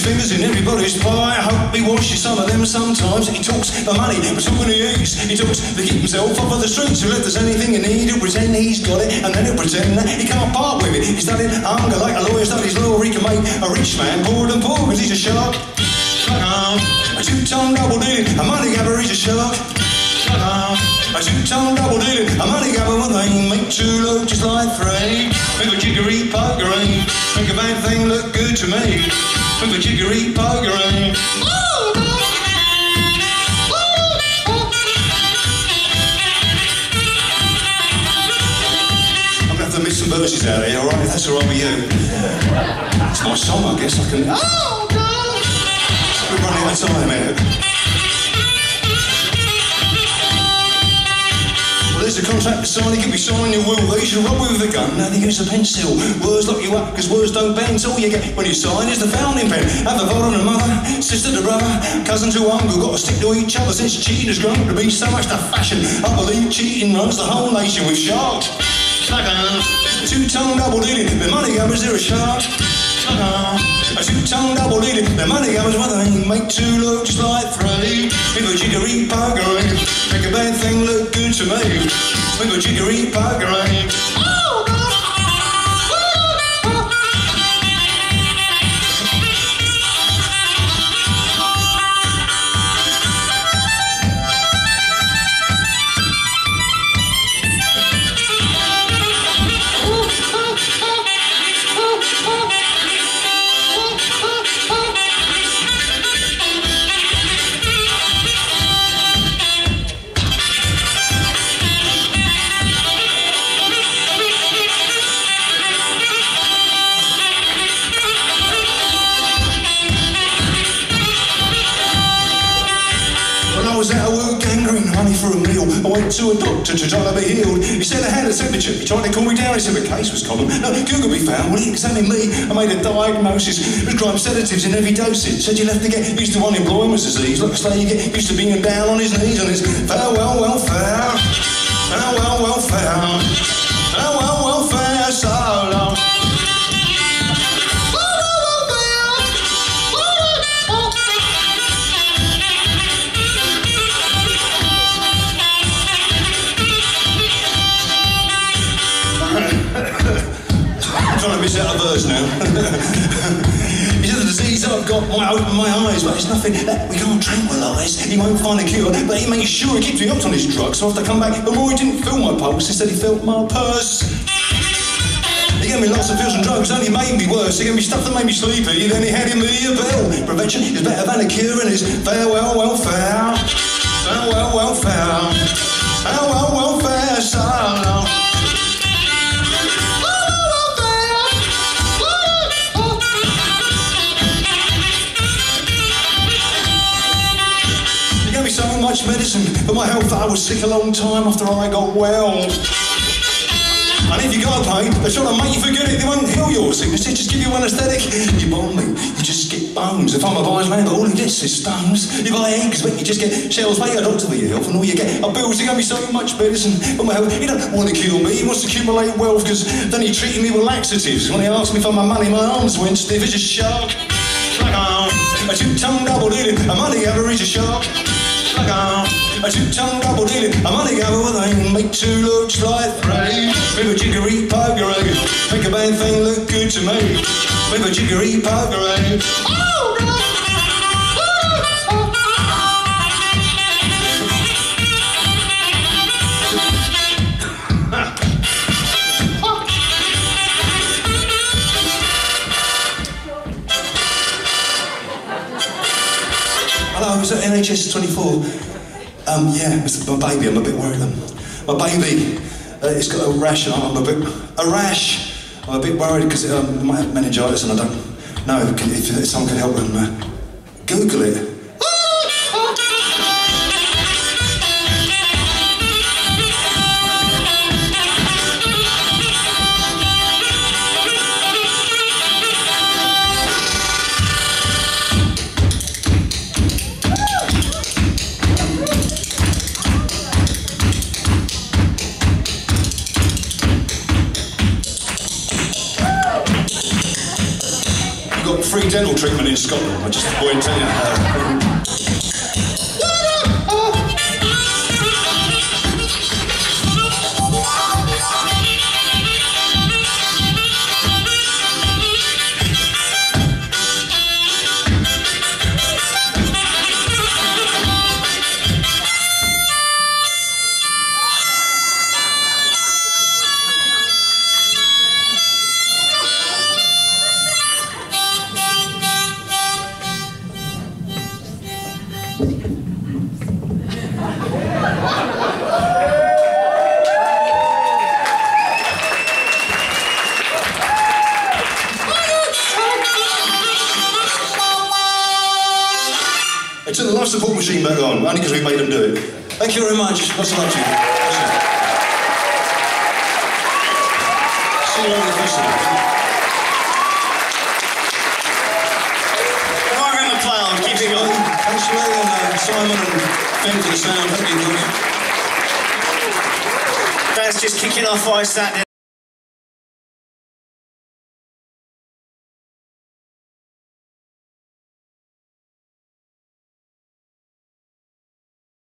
fingers in everybody's pie. I hope he washes some of them sometimes. He talks for money, but so when he eats, he talks to keep himself off of the streets. So if there's anything you need, he'll pretend he's got it, and then he'll pretend that he can't part with it. He's studying hunger like a lawyer studies law. He can make a rich man poorer than poor, because he's a shark. A two-tone double-dealing, a money grabber, he's a shark. A two-tone double-dealing, a money grabber with aim. Make two look just like three. Make a jiggery poker aim. Make a bad thing look good to me. Make a jiggery poker aim. I'm gonna have to miss some verses out here, alright? If that's alright with you. It's my song, I guess. I can. Oh, God! We're running out of time here. There's a contract to sign, he could be signing your will. They should rob with a gun, now they use a pencil. Words lock you up, cause words don't bend. All you get when you sign is the fountain pen. Have a father and a mother, sister to brother, cousin to uncle, got to stick to each other. Since cheating has grown to be so much the fashion, I believe cheating runs the whole nation with sharks. Two-tone double-dealing, the money grabbers, they're a shark. A two-tone double-dealing, the money grabbers, well they make two look just like three. Make a jiggery poker aim, make a bad thing look good to me. Make a jiggery poker aim. I was out of work, gangrene, money for a meal. I went to a doctor to try to be healed. He said I had a temperature. He tried to cool me down. He said the case was common. No, Google me found. Well, he examined me. I made a diagnosis. Prescribed sedatives in every dosage. Said you'll have to get used to unemployment disease. Like a slave, you get used to being down on his knees. And it's farewell, welfare. Farewell, welfare. Farewell, welfare. So long. I'm trying to miss out a verse now. He said the disease I've got might open my eyes, but it's nothing that we can't tranquilise. He won't find a cure, but he makes sure he keeps me hooked on his drugs. So after I come back, the more he didn't feel my pulse, instead he felt my purse. He gave me lots of pills and drugs, only made me worse. He gave me stuff that made me sleepy, then he handed me a pill. Prevention is better than a cure, and it's farewell, welfare. Farewell, welfare. Farewell, welfare, so long. So much medicine for my health that I was sick a long time after I got well. And if you got pain, they're trying to make you forget it. They won't heal your sickness, they just give you anaesthetic. You bomb me, you just get bones. If I'm a wise man, but all he gets is stones. You buy eggs, but you just get shells. Pay a doctor for your health, and all you get are bills. He gave me so much medicine for my health. He don't want to kill me, he wants to accumulate wealth, because then he treated me with laxatives. When he asked me for my money, my arms went stiff as a shark. A two-tongue double-dealing, a money grabber, he's a shark. A two-tongue double-dealing, a money grabber with aim. Make two looks like three. Make a jiggery poker aim. Make a bad thing look good to me. Make a jiggery poker aim. Oh, no. Hello, I was at NHS 24. Yeah, it's my baby, I'm a bit worried. My baby, it's got a rash, and I'm a bit worried because it might have meningitis, and I don't know if someone can help them. Google it. got free dental treatment in Scotland. I just thought I'd tell you. They took the life support machine back on, only because we made them do it. Thank you very much. Lots of love to you. See you on the festival. Margaret McLeod, keep it going. Thanks to Ray and Simon and Ben for the sound. Thank you, guys. That's just kicking off Ice Saturday.